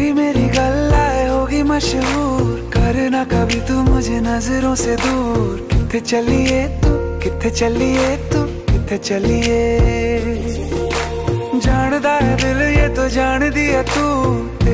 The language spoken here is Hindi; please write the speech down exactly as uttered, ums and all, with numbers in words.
तेरी मेरी गल्लाए होगी मशहूर, करना कभी तू मुझे नजरों से दूर। किथे चलिए तू, किथे चलिए तू, किथे चलिए। जानदा है दिल ये तो जान दिया तू,